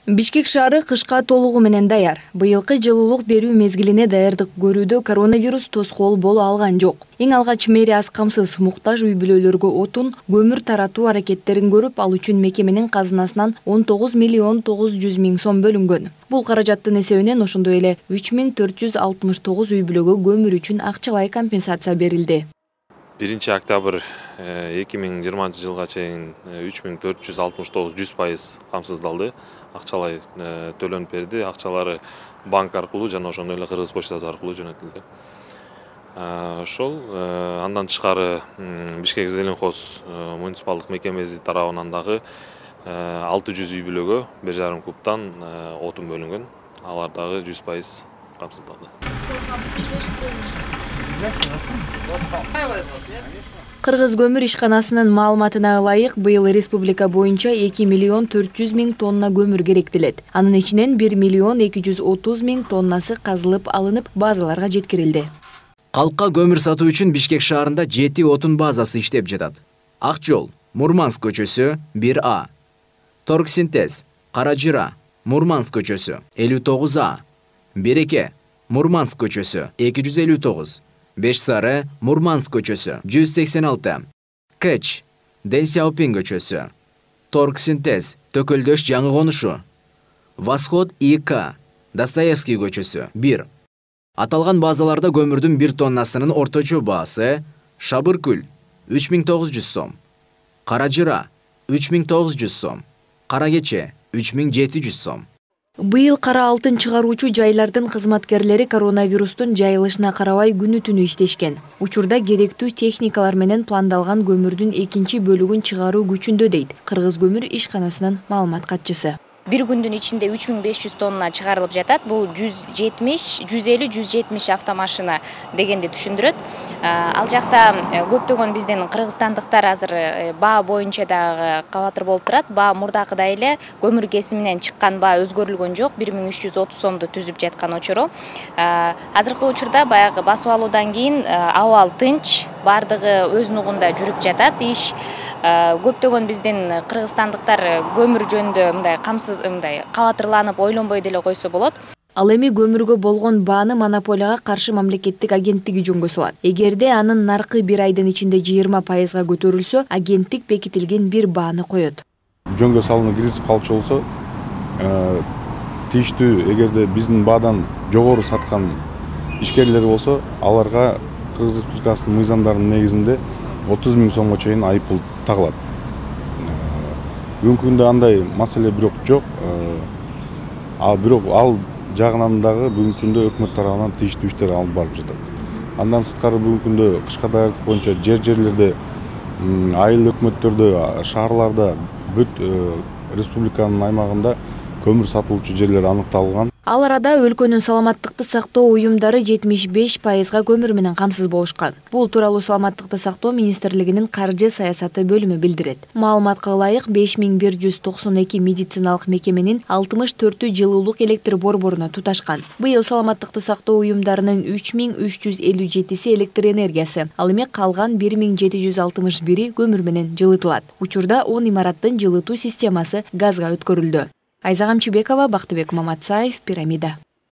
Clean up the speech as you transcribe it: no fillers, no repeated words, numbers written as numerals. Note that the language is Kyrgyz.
Бишкек шаары кышка толугу менен даяр. Быйылкы жылуулук берүү мезгилине даярдык көрүүдө коронавирус тоскоол боло алган жок. Эң алгач мэрия аз камсыз муктаж үй бүлөлөргө отун, көмүр таратуу аракеттерин көрүп, ал үчүн мекеменин казынасынан 19 миллион 900 миң сом бөлүнгөн. Бул каражаттын эсебинен ошондой эле 3469 үй бүлөгө көмүр үчүн акчалай компенсация берилди. 1-октябрь 2020 жылга чейин 3469 100% камсыздалды. Акчалай төлөнүп берди. Акчалары банк аркылуу жана ошондой эле Кыргыз почтасы аркылуу жөнөтүлдү. Ошол андан тышкары Бишкек Зеленхоз муниципалдык мекемеси тарабынан дагы 600 үй бүлөгө 1,5 кубтан отун бөлүнгөн. Алар дагы 100% камсыздалды. Кыргыз көмүр ишканасынын маалыматына ылайык, быйыл республика боюнча 2 миллион 400 миң тонна көмүр керектелет. Анын ичинен 1 миллион 230 миң тоннасы казылып алынып, базаларга жеткирилди. Калкка көмүр сатуу үчүн Бишкек шаарында 7 отун базасы иштеп жатат. Ак жол, Мурманск көчөсү 1А. Торгсинтез, Каражыра, Мурманск көчөсү 59А. Береке, Мурманск көчөсү 259. Беш Сары, Мурманск көчөсү 186. Кыч, Дэн Сяопин көчөсү. Торгсинтез, Төкөлдөш жаңы конушу. Восход ИК, Достоевский көчөсү 1. Аталган базаларда көмүрдүн 1 тоннасынын орточо баасы Шабыркүл 3900 сом, Каражыра 3900 сом, Каракече 3700 сом. Быйыл кара алтын чыгаруучу жайлардын кызматкерлери коронавирустун жайылышына карабай күнү-түнү иштешкен. Учурда керектүү техникалар менен пландалган көмүрдүн экинчи бөлүгүн чыгаруу күчүндө дейт Кыргыз көмүр ишканасынын маалымат катчысы. Bir gündün içinde 3500 tonna çıkarılıp jatat. Bu 150-170 автомашина дегенди түшүндүрөт. Ал жакта көптөгөн биздин кыргызстандыктар азыр баа боюнча дагы кабатыр болуп турат. Баа мурдакыдай эле көмүр кесиминен чыккан баа өзгөрүлгөн жок. 1330 сомду түзүп жаткан очуру. Азыркы учурда баягы басып алуудан кийин абал тынч, бардыгы өз нугунда жүрүп жатат. Иш көптөгөн биздин кыргызстандыктар көмүр жөнүндө мындай камсыз кабатырланып ойлонбой деле койсо болот. Ал эми көмүргө болгон бааны монополияга каршы мамлекеттик агенттиги жөнгө салат. Эгерде анын наркы бир айдын ичинде 20%га көтөрүлсө, агенттик бекитилген бир бааны коет. Жөнгө салынып киргизип калчу болсо, тийиштүү эгерде биздин баадан жогору саткан ишкерлер болсо, аларга Кыргыз Республикасынын мыйзамдарынын негизинде 30 миң сомго чейин айыппул тагылат. Бүгүнкү күндө андай маселе бирок жок. Бирок ал жагынан дагы бүгүнкү күндө өкмөт тарабынан тийиштүү иштер алып барып жатат. Андан сырткары бүгүнкү күндө кышка даярдык боюнча жерлерде, айыл өкмөттөрдө, шаарларда, бүт республиканын аймагында көмүр сатылуучу жерлер аныкталган. Ал арада өлкөнүн саламаттыкты сактоо уюмдары 75%га көмүр менен камсыз болушкан. Бул тууралуу Саламаттыкты сактоо министрлигинин каржы саясаты бөлүмү билдирет. Маалыматка ылайык 5192 медициналык мекеменин 64 жылуулук электр борборуна туташкан. Быйыл саламаттыкты сактоо уюмдарынын 3357 электр энергиясы, ал эми калган 1761 көмүр менен жылытылат. Учурда 10 имараттын жылытуу системасы газга өткөрүлдү. Айза Камчыбекова, Бактыбек Маматсаев, Пирамида.